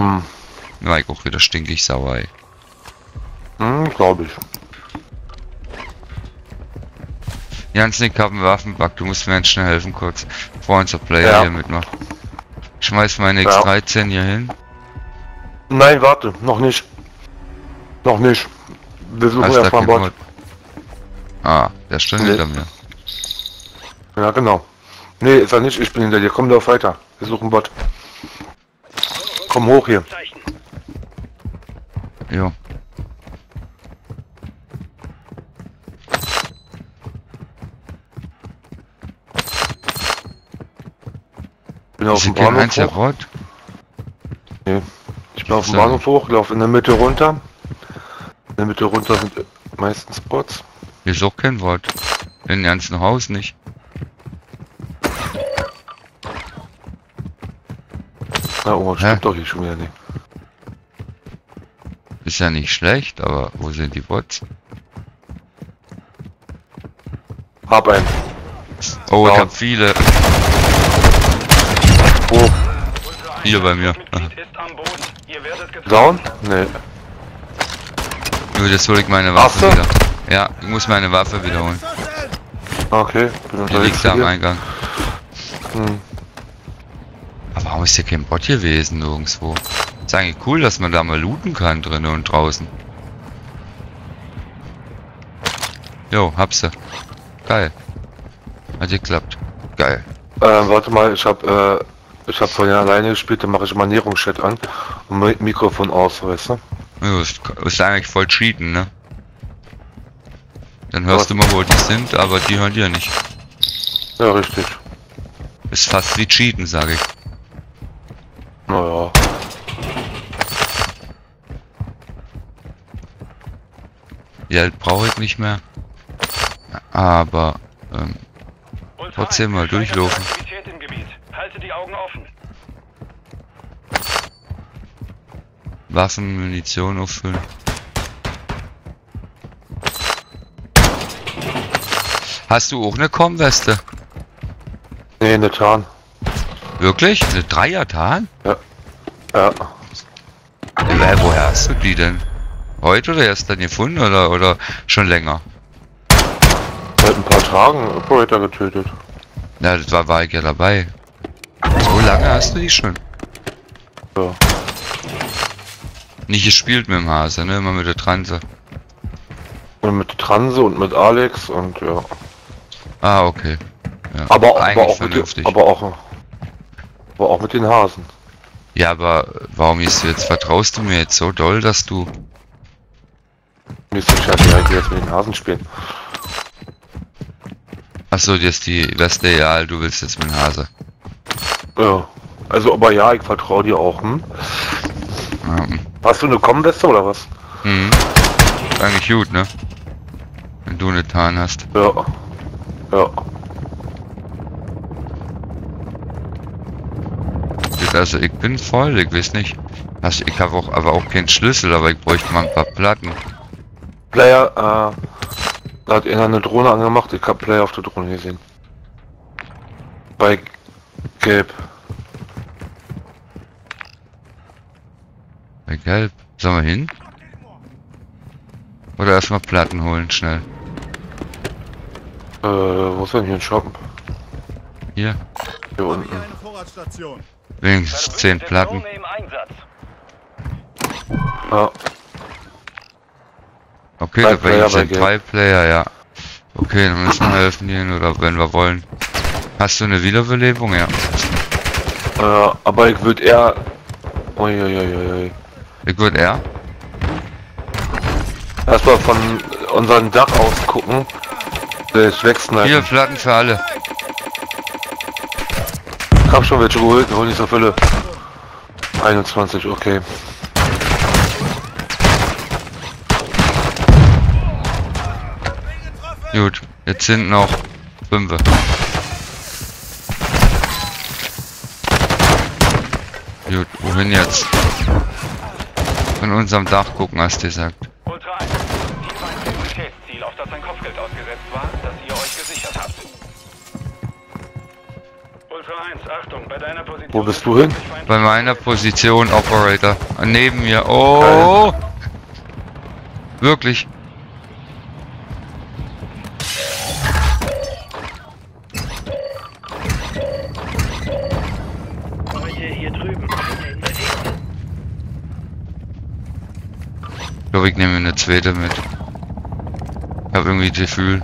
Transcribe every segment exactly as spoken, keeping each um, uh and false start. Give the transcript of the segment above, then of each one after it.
Hm. War ich auch wieder stinkig sauer, ey. Hm, glaube ich. Jansnick, hab einen Waffenbug, du musst mir ganz schnell helfen kurz. Vor unser Player Ja. hier mitmacht. Ich schmeiß meine X dreizehn hier hin. Nein, warte, noch nicht. Noch nicht. Wir suchen Hast du erstmal einen keinen Bot. Mod? Ah, der steht Nee. hinter mir. Ja, genau. Nee, ist er nicht, ich bin hinter dir. Komm doch weiter. Wir suchen einen Bot. Komm hoch hier. Jo. Bin auf Ist dem kein Bahnhof einziger hoch. Bot? Nee. Ich bin auf dem So. Bahnhof hoch, laufe in der Mitte runter. In der Mitte runter sind meistens Bots. Hier ist auch kein Bot. In dem ganzen Haus nicht. Na, oh, Hä? stimmt doch hier schon wieder nicht. Ist ja nicht schlecht, aber wo sind die Bots? Hab einen. Oh, ich Down. hab viele. Wo? Hier bei mir. Down? Nee. Nur jetzt hol ich meine Ach Waffe so. wieder. Ja, ich muss meine Waffe wiederholen. Okay, bin Die unterwegs liegt da am hier. Eingang. Hm. Aber warum ist hier kein Bot gewesen nirgendwo? Ist eigentlich cool, dass man da mal looten kann drinnen und draußen. Jo, hab sie. Geil. Hat geklappt. Geil. Äh, warte mal, ich hab, äh, ich hab vorhin alleine gespielt, dann mache ich mal Ernährungschat an und Mi- Mikrofon aus, weißt du? Jo, ist, ist eigentlich voll cheaten, ne? Dann hörst du mal, wo die sind, aber die hören dir nicht. Ja, richtig. Ist fast wie cheaten, sage ich. Naja. Geld brauche ich nicht mehr. Aber ähm, trotzdem mal durchlaufen. Halte die Augen offen. Waffen, Munition auffüllen. Hast du auch eine Kommweste? Nee, eine Tarn. Wirklich? Eine Dreier-Tarn? Ja. Äh, woher hast du die denn? Heute oder erst dann gefunden oder, oder schon länger? Seit ein paar Tagen Operator getötet. Ja, das war, war ich ja dabei. So lange hast du die schon? Ja. Nicht gespielt mit dem Hase, ne? Immer mit der Transe. Und mit Transe und mit Alex und ja. Ah, okay. Ja, Aber, aber, eigentlich auch mit, vernünftig. den- aber, auch, aber auch mit den Hasen. Ja, aber warum ist du jetzt, vertraust du mir jetzt so doll, dass du... Mir ist das scheiße, ich will jetzt mit den Hasen spielen. Achso, jetzt die Weste, ja, du willst jetzt mit dem Hase. Ja. Also, aber ja, ich vertraue dir auch, hm? Ähm, Hast du eine Kommweste oder was? mhm. Eigentlich gut, ne? Wenn du eine Tarn hast. Ja. Ja. Also ich bin voll, ich weiß nicht. Also ich habe auch aber auch keinen Schlüssel, aber ich bräuchte mal ein paar Platten. Player, äh, da hat einer eine Drohne angemacht, ich hab Player auf der Drohne gesehen. Bei Gelb. Bei Gelb. Sollen wir hin? Oder erstmal Platten holen, schnell. Äh, wo ist denn hier ein Shop? Hier. Hier unten. Eine Vorratstation. Wenigstens zehn Platten. Drohne im Einsatz. Ja. Okay, Drei da bei Player ihm sind bei drei Player, ja. Okay, dann müssen wir helfen gehen, oder wenn wir wollen. Hast du eine Wiederbelebung? Ja. Äh, aber ich würde eher... Uiuiuiui. Ich würde eher. Erstmal von unserem Dach aus gucken. Das wächst Vier nicht. Platten für alle. Ich hab schon welche geholt, hol nicht so viele. einundzwanzig, okay. Gut, jetzt sind noch fünf. Gut, wohin jetzt? Von unserem Dach gucken, hast du gesagt. Ultra eins. Hier war ein Prioritätsziel, auf das ein Kopfgeld ausgesetzt war, das ihr euch gesichert habt. Ultra eins, Achtung, bei deiner Position... Wo bist du hin? Bei meiner Position Operator. Neben mir. Oh! Wirklich. Hier drüben. Ich glaube, ich nehme mir eine zweite mit. Ich habe irgendwie das Gefühl.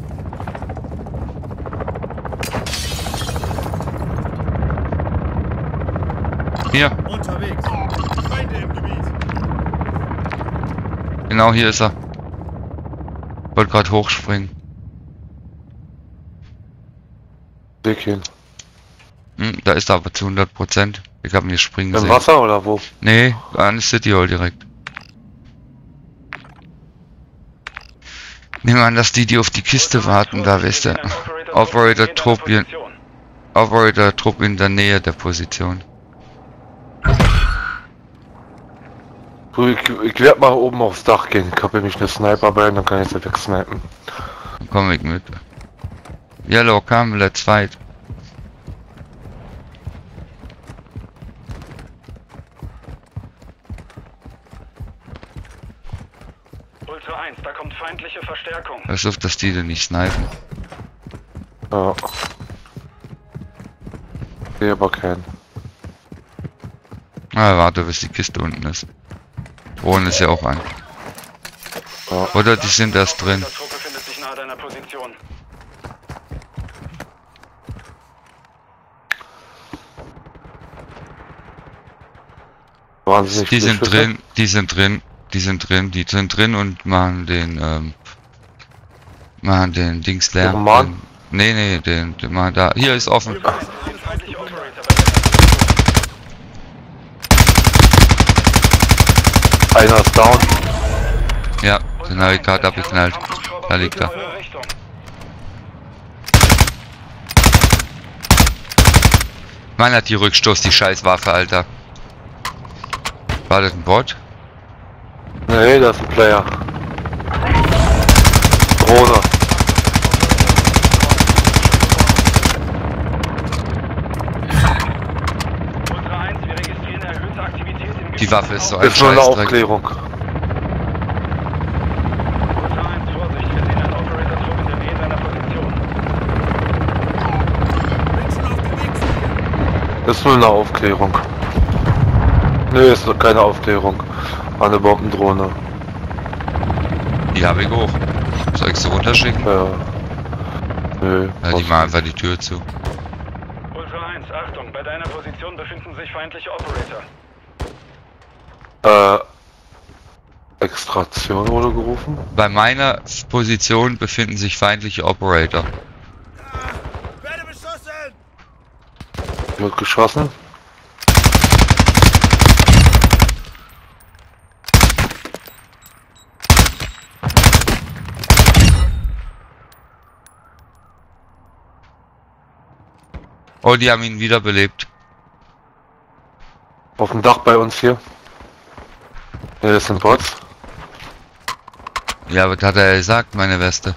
Hier. Unterwegs. Feinde im Gebiet. Genau hier ist er. Wollte gerade hochspringen. Weg hin. Hm, da ist er aber zu hundert Prozent. Ich habe ihn hier springen Im sehen. Wasser oder wo? Nee, an der City Hall direkt. Nehmen wir an, dass die, die auf die Kiste warten, da wisst ihr. Operator Trupp in, Operator Trupp in der Nähe der Position. Du, ich, ich werde mal oben aufs Dach gehen. Ich habe nämlich eine Sniper bei, dann kann ich sie wegsnipen. Dann komm ich mit. Yellow, come, let's fight. Ultra eins, da kommt feindliche Verstärkung. Pass auf, dass die den nicht snipen. Ja. Sehe aber keinen. Ah, warte, bis die Kiste unten ist. Drohnen ist ja auch an. Ja. Oder die sind erst drin. Der Trupp befindet sich nahe deiner Position. Wahnsinnig Die viele sind Schüsse. drin, die sind drin, die sind drin, die sind drin und machen den, ähm, machen den Dings leer. Roman? Den, nee, nee, den, den machen da. Hier ist offen. Feindliche Operator bei deiner Position. Einer ist down. Ja, den habe ich gerade abgeknallt. Da liegt er. Eure Richtung. Mann hat die Rückstoß, die Scheißwaffe, Alter. War das ein Bot? Nee, das ist ein Player. Drohne. Ultra eins, wir registrieren erhöhte Aktivität im Gebiet. Die Waffe ist so ein Ist nur eine Scheißdreck. Aufklärung. Ultra eins, Vorsicht, wir sehen einen Operator-Trupp in der Nähe deiner Position. Menschen auf dem Weg zu dir. Ist nur eine Aufklärung. Nee, ist noch keine Aufklärung. War eine Bombendrohne. Die habe ich hoch. Soll ich sie runterschicken? Ja. Nö. Ja, die machen einfach die Tür zu. Ultra eins, Achtung, bei deiner Position befinden sich feindliche Operator. Äh. Extraktion wurde gerufen. Bei meiner Position befinden sich feindliche Operator. Werde beschossen! Wird geschossen. Oh, die haben ihn wiederbelebt. Auf dem Dach bei uns hier. Ja, das sind Bots. Ja, was hat er gesagt, meine Weste?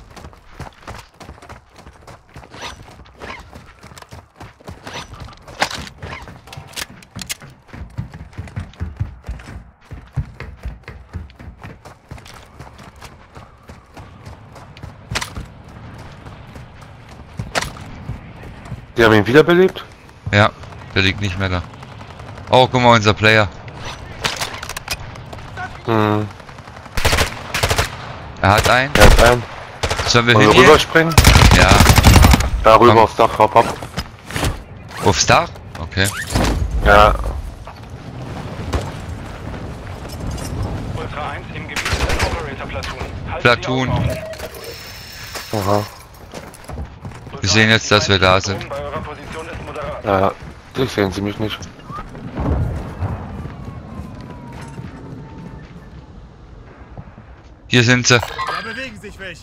Die haben ihn wiederbelebt? Ja, der liegt nicht mehr da. Oh, guck mal, unser Player. Hm. Er hat einen. Er hat einen. Sollen wir Wollen wir hingehen? rüberspringen? Ja. Da rüber Komm. aufs Dach, hopp, hopp. Aufs Dach? Okay. Ja. Ultra eins, im Gebiet ist ein Operator-Platoon. Haltet Platoon. die Augen offen. Aha. Wir sehen jetzt, dass wir da sind. Bei eurer Position ist moderat. Ja. Das sehen sie mich nicht. Hier sind sie. Da bewegen sich welche.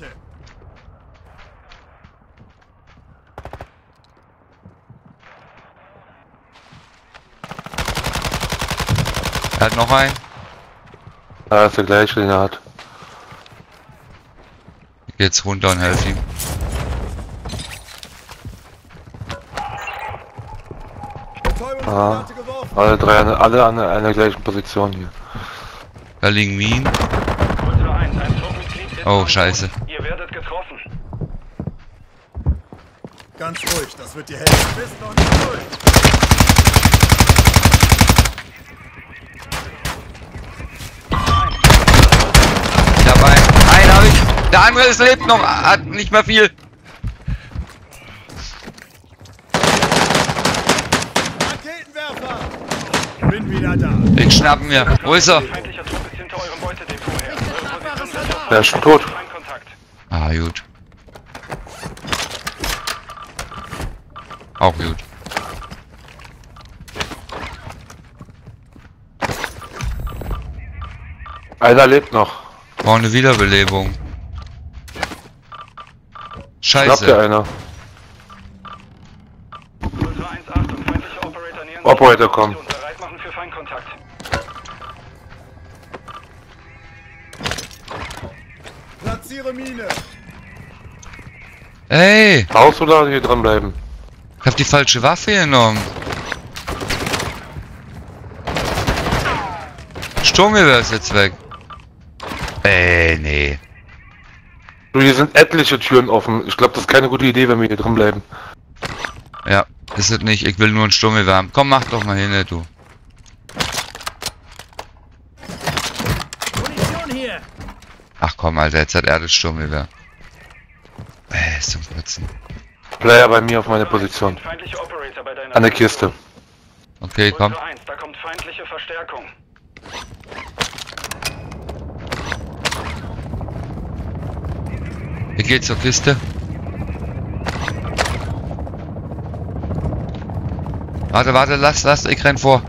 Er hat noch einen. Ja, ist der gleiche, den er hat. Ich geh jetzt runter und helfe ihm. Betäubungsgranate geworfen. Alle drei, an- alle an einer gleichen Position hier. Da liegen Minen. Ultra eins, ein Truppmitglied ist Oh, am scheiße. Boden. Ihr werdet getroffen. Ganz ruhig, das wird dir helfen. Du bist noch nicht durch. Ich hab einen. Einen hab ich. Der andere ist lebt noch. Hat nicht mehr viel. Raketenwerfer! Bin wieder da. Den schnappen wir. Wo ist er? Feindlicher Trupp ist hinter eurem Beutedepot her. Eure Position wird Der ist schon tot. Feindkontakt. Ah, gut. Auch gut. Einer lebt noch. Brauche eine Wiederbelebung. Schnappt der Scheiße. einer. Ultra eins, Achtung, feindliche Operator nähern sich Operator, der komm. Position. Bereit machen für Feindkontakt. Platziere Mine. Ey, Raus oder hier dran bleiben? ich hab die falsche Waffe genommen. Sturmgewehr ist jetzt weg. Ey, nee. Du, hier sind etliche Türen offen. Ich glaube, das ist keine gute Idee, wenn wir hier drin bleiben. Ja, ist es nicht. Ich will nur ein Sturmgewehr haben. Komm, mach doch mal hin, du. Munition hier. Ach komm, Alter, jetzt hat er das Sturmgewehr. Ey, ist zum Kotzen. Player bei mir auf meine Position. Feindliche Operator bei deiner An der Kiste. Okay, komm. Ultra eins, da kommt feindliche Verstärkung. Hier geht's zur Kiste. Warte, warte, lass, lass, ich renn vor.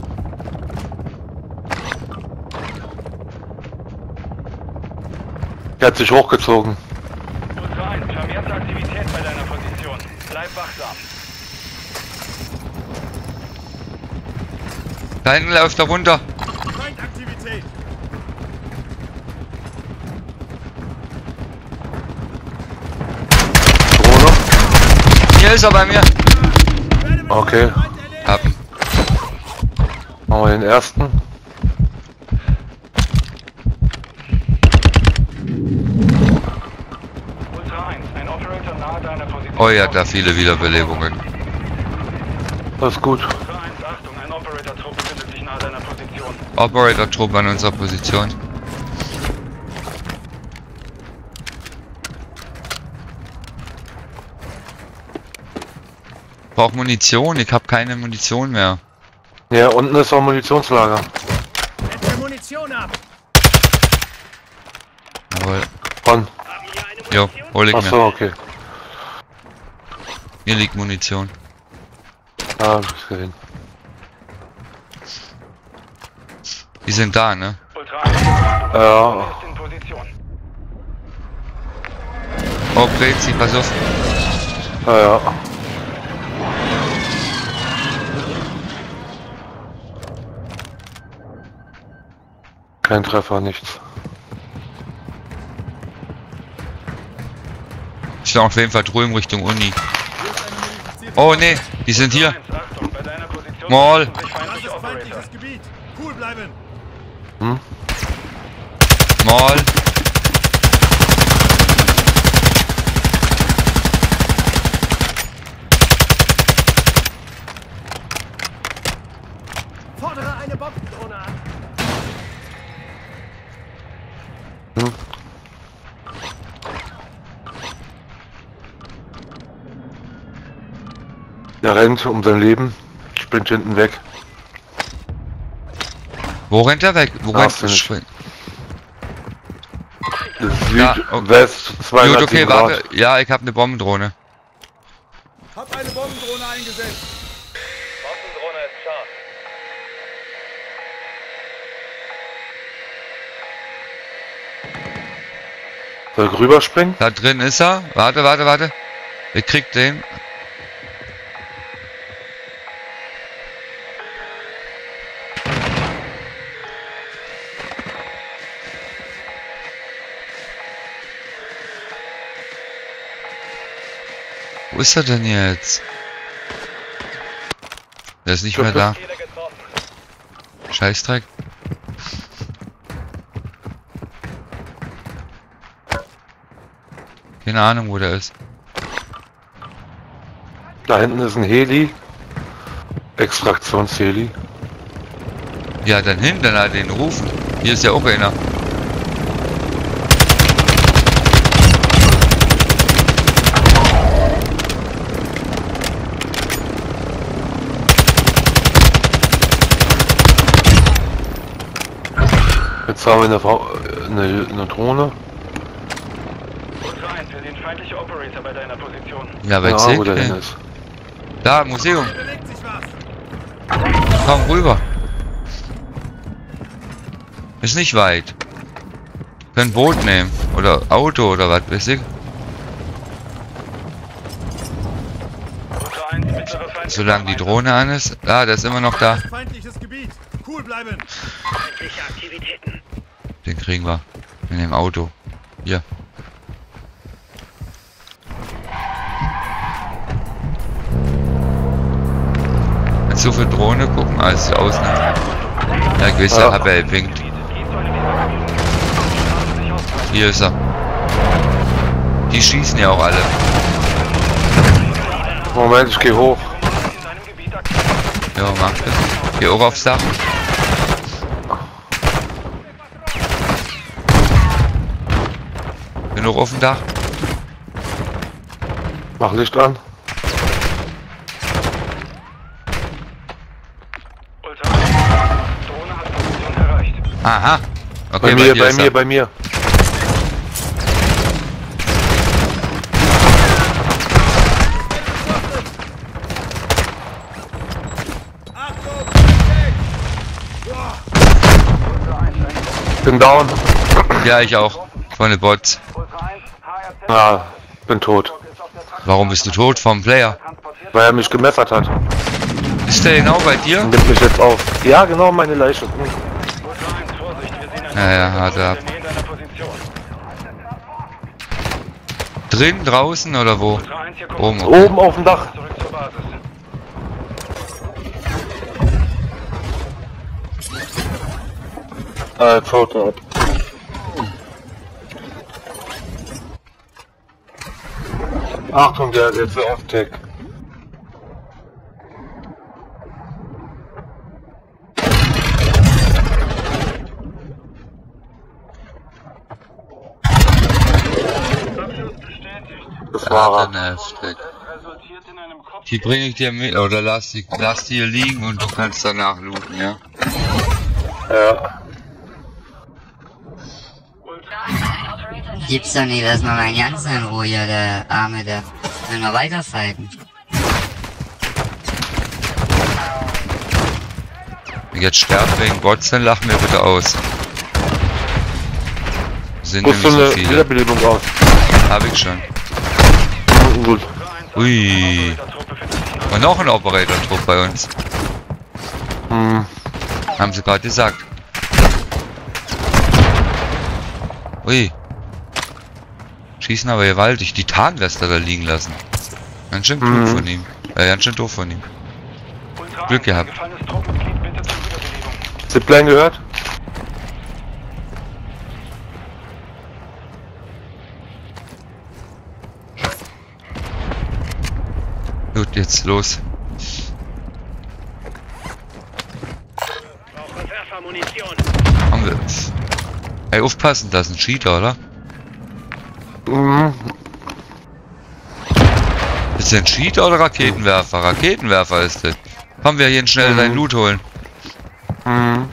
Der hat sich hochgezogen. Ultra eins, vermehrte Aktivität bei deiner Position. Bleib wachsam. Da hinten läuft er runter. Feindaktivität. Drohne. Hier ist er bei mir. Okay. Hab ihn. Machen wir den ersten. Ultra eins, ein Operator nahe deiner Position. Oh ja, da viele Wiederbelebungen. Das ist gut. Ultra eins, Achtung, ein Operator-Trupp befindet sich nahe deiner Position. Operator-Trupp an unserer Position. Brauch Munition, ich habe keine Munition mehr. Ja, unten ist auch ein Munitionslager. Setze Munition ab. Jawohl. Von. Jo, hol ich Achso, mir. okay. Hier liegt Munition. Ah, hab ich gesehen. Die sind da, ne? Ultra eins, Ja. ist in Position. Oh, Prezi, pass auf. Ja, ja. Kein Treffer, nichts. Ich war auf jeden Fall drüben Richtung Uni. Oh ne, die sind hier. Achtung, bei deiner Position Mall. befinden sich Das feindliche ist Operator. feindliches Gebiet. Cool bleiben. Hm? Mall. Fordere eine Bombendrohne an. Hm? Der rennt um sein Leben. Springt hinten weg. Wo rennt er weg? Wo rennt Hast du nicht. er? Süd, okay. West, Gut, okay, zweihundertsieben warte. Grad. Ja, ich habe eine Bombendrohne. Hab eine Bombendrohne eingesetzt. Bombendrohne ist scharf. Soll ich rüberspringen? Da drin ist er. Warte, warte, warte. Ich krieg den. Wo ist er denn jetzt? Der ist nicht mehr da. Scheißdreck. Keine Ahnung, wo der ist. Da hinten ist ein Heli. Extraktionsheli. Ja, dann hin, dann halt den rufen. Hier ist ja auch einer. Jetzt haben wir eine, Frau- eine, eine Drohne. Ultra eins, wir sehen feindliche Operator bei deiner Position. Ja, bei Ja, C. wo der hin ist. Da, Museum. Bewegt sich was. Komm rüber. Ist nicht weit. Können Boot nehmen. Oder Auto oder was weiß ich. Ultra eins, mittlere feindliche Solange die Drohne an ist. Ah, der ist immer noch da. Feindliches Gebiet. Cool bleiben. Feindliche Aktivitäten. Den kriegen wir. In dem Auto. Hier. Kannst du für Drohne gucken? Alles außen. Ja, ich weiß ja, Ja. aber er winkt. Hier ist er. Die schießen ja auch alle. Moment, ich gehe hoch. In deinem Gebiet aktiv. Ja, mach das. Geh auch aufs Dach. Bin auch auf dem Dach. Mach Licht an. Ultra eins, Drohne hat Position erreicht. Aha. Okay, Bei mir, dir bei ist mir, er. bei mir. Achtung! Weg! Boah! Bin down. Ja, ich auch. Von den Bots. Ultra eins, H R Z Ja, bin tot. ist auf der Traktion. Warum bist du tot vom Player? Transportiert. Weil er mich gemessert hat. Ist der genau bei dir? Nimmt mich jetzt auf. Ja, genau, meine Leiche. Hm. Ultra eins, Vorsicht, wir sehen einen Ja, ja, hat er ab. in der Nähe deiner Position. Drin, draußen oder wo? Ultra eins, hier kommt Oben. Okay. Oben auf dem Dach. zurück zur Basis. Äh, Foto ab. Achtung, der hat jetzt so F-Tech. Das war Ah, er. dann heftig. Resultiert in einem Kopf. Die bringe ich dir mit, oder lass die, lass die hier liegen und du kannst danach looten, ja? Ja. Gibt's doch nicht, lass mal mein Jans in Ruhe hier, der Arme, der will noch weiterfighten. Wenn ich jetzt sterben wegen Bots, dann lach mir bitte aus. Sind Rüst nämlich du so eine viele. Wiederbelebung aus? Hab ich schon. Mhm, gut. Ui. Und noch ein Operator-Trupp bei uns. Hm. Haben sie gerade gesagt. Ui. Schießen aber gewaltig. Die Tarnweste da liegen lassen. Ganz schön klug Mhm. von ihm. Äh, ganz schön doof von ihm. Ultra Glück eins, gehabt. gefallenes Truppenmitglied, bitte zur Wiederbelebung. Zipline gehört? Gut, jetzt los. Brauche Werfermunition. Haben wir. Ey, aufpassen, das ist ein Cheater, oder? Mhm. Ist der ein Cheater oder Raketenwerfer? Raketenwerfer ist das. Komm, wir hier schnell deinen Loot holen. Mhm.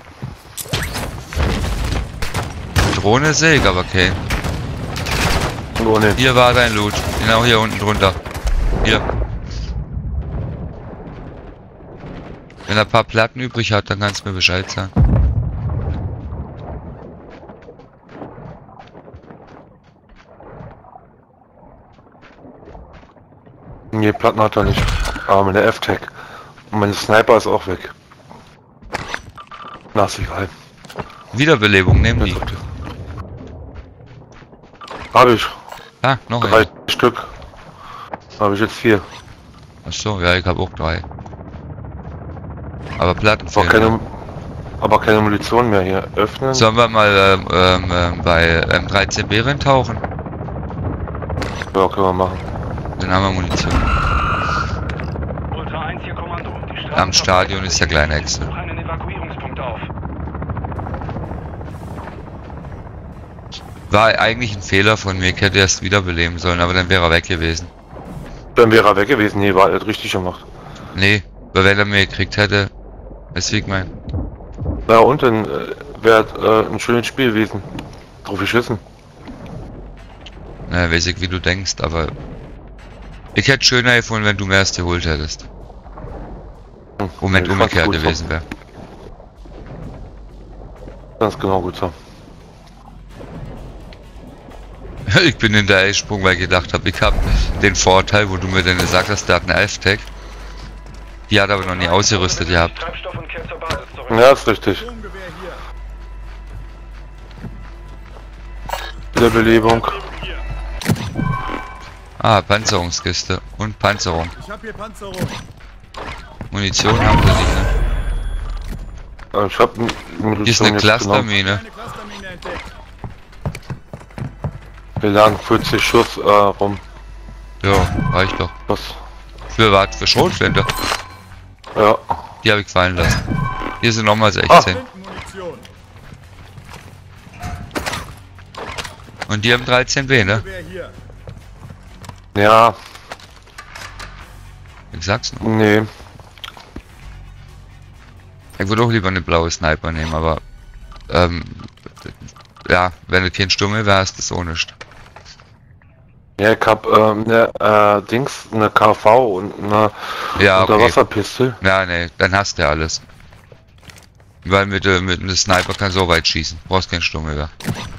Drohne sehe ich aber kein. Nur nicht. Hier war dein Loot. Genau hier unten drunter. Hier. Wenn er ein paar Platten übrig hat, dann kannst du mir Bescheid sagen. Nee, Platten hat er nicht. Aber meine F-Tech. Und meine Sniper ist auch weg. Na, ist egal. Wiederbelebung, nehmen die. Habe ich. Ah, noch Drei ein. Stück. Habe ich jetzt vier. Achso, ja, ich habe auch drei. Aber Platten Aber fehlen. keine, aber keine Munition mehr hier. Öffnen. Sollen wir mal ähm, ähm, ähm, bei M dreizehn B tauchen? Ja, können wir machen. Dann haben wir Munition. Ultra eins hier Kommando. Die Straße Am Stadion ist der kleine Excel. Such einen Evakuierungspunkt auf. War eigentlich ein Fehler von mir, ich hätte erst wiederbeleben sollen, aber dann wäre er weg gewesen. Dann wäre er weg gewesen. Nee, war alles richtig gemacht. Nee, weil wenn er mir gekriegt hätte, weißt du, wie ich mein. Na und dann äh, wäre äh, ein schönes Spiel gewesen. Drauf geschissen. Na, weiß ich, wie du denkst, aber ich hätte schöner gefunden, wenn du mir erst geholt hättest. Hm. Moment Nee, ich fand's umgekehrt gut so. gewesen wäre. Ganz genau gut so. Ich bin in der Eisprung, weil ich gedacht habe, ich habe den Vorteil, wo du mir dann gesagt hast, der hat einen Elf-Tag. Die hat aber noch nie ausgerüstet gehabt. Treibstoff und kehrt zur Basis zurück. Ja, ist richtig. Sturmgewehr hier. Wiederbelebung. Hier. Ah, Panzerungskiste und Panzerung. Ich hab hier Panzerung. Munition haben wir nicht, ne? Äh, Ich hab Munition Hier ist eine jetzt genommen. Clustermine. Eine Clustermine entdeckt. Wir lagen vierzig Schuss äh, rum. Ja, reicht doch. Was? Für was? Für Schrotflinte? Ja. Die habe ich fallen lassen. Hier sind nochmal sechzehn. Flintenmunition. Und die haben dreizehn B, ne? Gewehr hier. Ja, Ich sag's noch. nee. Ich würde auch lieber eine blaue Sniper nehmen, aber ähm, ja, wenn du kein Stummel wärst, ist das auch nicht. Ja, ich hab ähm, ne, äh, Dings, eine K V und eine Ja, okay. Unterwasserpistole. Ja, ne, dann hast du ja alles. Weil mit, äh, mit einem Sniper kannst du so weit schießen. Brauchst kein Stummel mehr.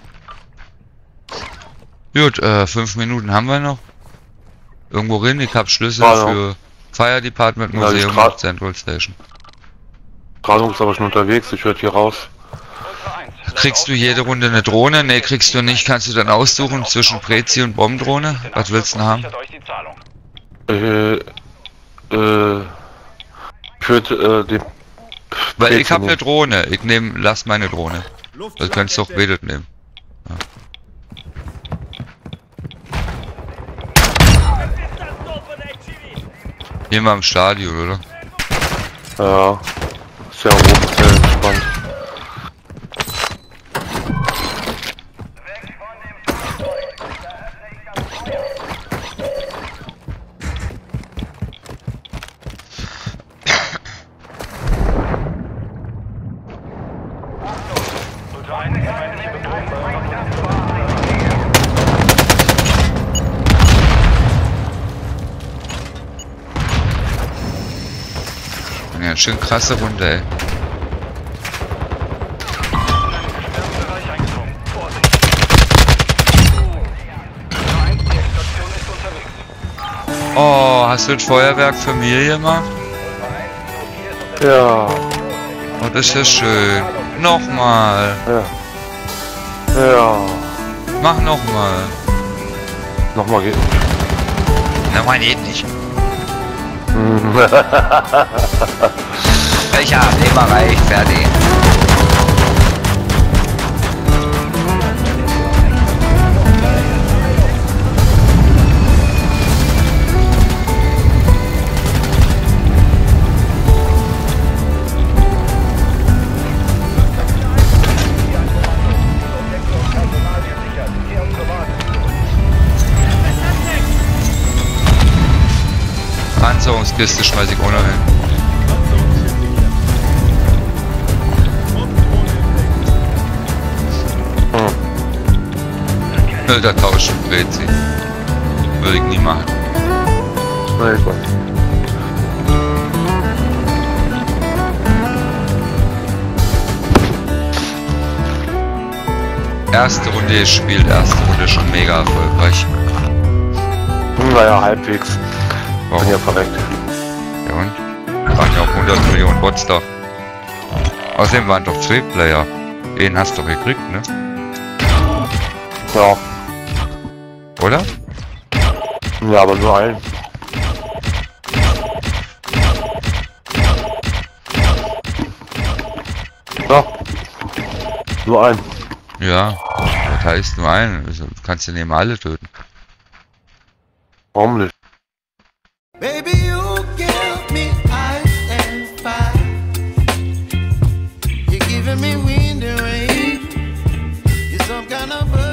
Gut, äh, fünf Minuten haben wir noch. Irgendwo rein, ich hab Schlüssel Ja, ja. für Fire Department Ja, Museum ich grad- und Central Station. Strahlung ist aber schon unterwegs, ich hört hier raus. Ultra eins. Kriegst du jede Runde eine Drohne? Ne, kriegst du nicht. Kannst du dann aussuchen zwischen Prezi und Bombendrohne? Was willst du denn haben? Sichert euch die Zahlung. Äh, äh, ich würde äh, den... Weil ich Prezi hab eine nehmen. Drohne. Ich nehm, lass meine Drohne. Luft Das könntest du auch Vedet nehmen. Hier mal im Stadion, oder? Ja, sehr oben, sehr entspannt. Ultra eins. Feindliche Bedrohung bei eurer Position. Ja, schön krasse Runde, ey. Bereich eingedrungen. Vorsicht. Ultra eins. Die Extraktion ist unterwegs. Oh, hast du ein Feuerwerk für mir gemacht? Ja, Oh, das ist ja schön. Nochmal. ja. Ja. Mach nochmal. Nochmal geht. Nochmal geht nicht. Hm. Ich hab immer reich, fertig. Panzerungskiste schmeiß ich ohne hin. Nö, da tauschen Prezi. Würde ich nie machen. Na, ich weiß. Erste Runde gespielt, erste Runde schon mega erfolgreich. Hm, naja, halbwegs. Bin Warum? ja verreckt. Ja und? Waren ja auch hundert Millionen Bots da. Außerdem waren doch zwei Player. Den hast du doch gekriegt, ne? Ja. Oder? Ja, aber nur einen. Ja. Nur ein. Ja, das heißt nur einen. Also, du kannst ja nicht mal alle töten. Warum nicht? Baby, you give me ice and fire. You're giving me wind and rain. You're some kind of